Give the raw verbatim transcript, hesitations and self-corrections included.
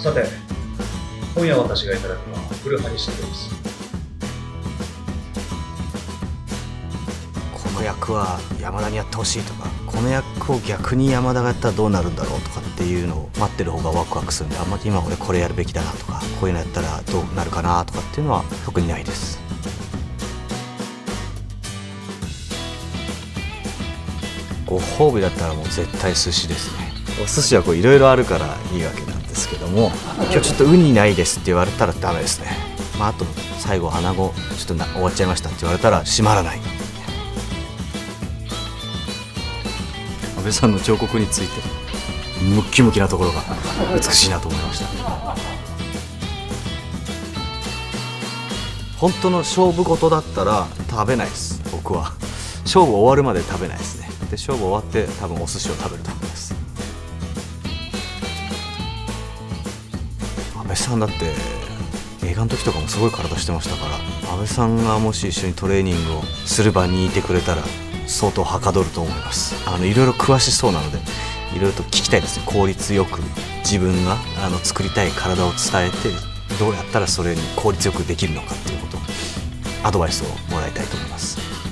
さて、今夜私がいただくのは古張シャトです。 この役は山田にやってほしいとか、この役を逆に山田がやったらどうなるんだろうとかっていうのを待ってる方がワクワクするんで、あんまり今俺これやるべきだなとか、こういうのやったらどうなるかなとかっていうのは特にないです。ご褒美だったらもう絶対寿司ですね。お寿司はこういろいろあるからいいわけなんですけども、今日ちょっとウニないですって言われたらダメですね。まあ、あと最後穴子ちょっとな終わっちゃいましたって言われたら閉まらない。安倍さんの彫刻についてムッキムキなところが美しいなと思いました。本当の勝負事だったら食べないです。僕は勝負終わるまで食べないですね。で勝負終わって多分お寿司を食べると思います。安倍さんだって映画の時とかもすごい体してましたから、安倍さんがもし一緒にトレーニングをする場にいてくれたら相当はかどると思います。あのいろいろ詳しそうなのでいろいろと聞きたいですね。効率よく自分があの作りたい体を伝えて、どうやったらそれに効率よくできるのかっていうことをアドバイスをもらいたいと思います。